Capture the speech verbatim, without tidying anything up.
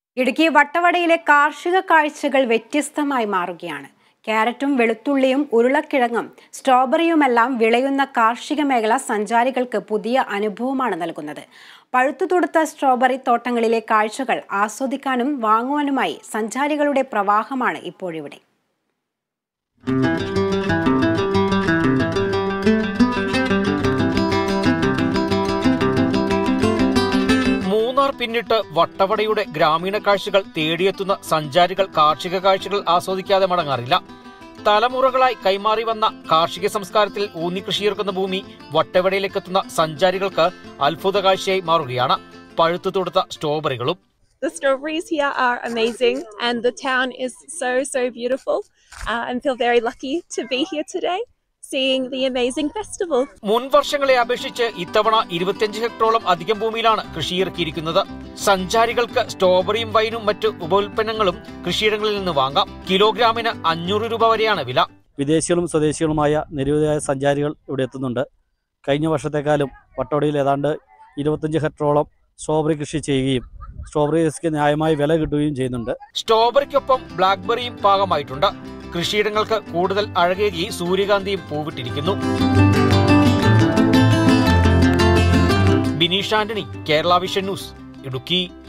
ഇടുക്കി വട്ടവടയിലെ കാർഷിക കാഴ്ചകൾ വ്യത്യസ്തമായി മാറുകയാണ്. ക്യാരറ്റും വെളുത്തുള്ളിയും ഉരുളക്കിഴങ്ങും സ്ട്രോബെറിയുമെല്ലാം വിളയുന്ന കാർഷിക മേഖല സഞ്ചാരികൾക്ക് പുതിയ അനുഭവമാണ് നൽകുന്നത്. പഴുത്തുതുടുത്ത സ്ട്രോബെറി തോട്ടങ്ങളിലെ കാഴ്ചകൾ ആസ്വദിക്കാനും വാങ്ങുവാനുമായി സഞ്ചാരികളുടെ പ്രവാഹമാണ് ഇപ്പോഴിവിടെ. പിന്നിട്ട് വട്ടവടയുടെ ഗ്രാമീണ കാഴ്ചകൾ തേടിയെത്തുന്ന സഞ്ചാരികൾ കാർഷിക കാഴ്ചകൾ ആസ്വദിക്കാതെ മടങ്ങാറില്ല. തലമുറകളായി കൈമാറി വന്ന കാർഷിക സംസ്കാരത്തിൽ ഊന്നി കൃഷിയിറക്കുന്ന ഭൂമി വട്ടവടയിലേക്കെത്തുന്ന സഞ്ചാരികൾക്ക് അത്ഭുത കാഴ്ചയായി മാറുകയാണ്. പഴുത്തു തൊടുത്ത സ്ട്രോബെറികളും. The strawberries here are amazing and the town is so so beautiful uh, and feel very lucky to be here today. Seeing the amazing festival. മുൻ വർഷങ്ങളെ അപേക്ഷിച്ച് ഇത്തവണ ഇരുപത്തിയഞ്ച് ഹെക്ടറോളം അധികം ഭൂമിയിലാണ് കൃഷിയിറക്കിയിരിക്കുന്നത്. സഞ്ചാരികൾക്ക് സ്ട്രോബെറിയും വൈനും മറ്റു ഉപോൽപ്പന്നങ്ങളും കൃഷിയിടങ്ങളിൽ നിന്ന് വാങ്ങാം. കിലോഗ്രാമിന് അഞ്ഞൂറ് രൂപ വരെയാണ് വില. വിദേശികളും സ്വദേശികളുമായ നിരവധിയായ സഞ്ചാരികൾ ഇവിടെ എത്തുന്നുണ്ട്. കഴിഞ്ഞ വർഷത്തെക്കാളും വട്ടവടയിൽ ഏതാണ്ട് ഇരുപത്തിയഞ്ച് ഹെക്ടറോളം സ്ട്രോബെറി കൃഷി ചെയ്യുകയും സ്ട്രോബെറിക്ക് ന്യായമായ വില കിട്ടുകയും ചെയ്യുന്നുണ്ട്. സ്ട്രോബെറിക്കൊപ്പം ബ്ലാക്ക്ബെറിയും പാകമായിട്ടുണ്ട്. കൃഷിയിടങ്ങൾക്ക് കൂടുതൽ അഴകേകി സൂര്യകാന്തിയും പൂവിട്ടിരിക്കുന്നു. Bineesh Antony, Kerala vision news, Idukki.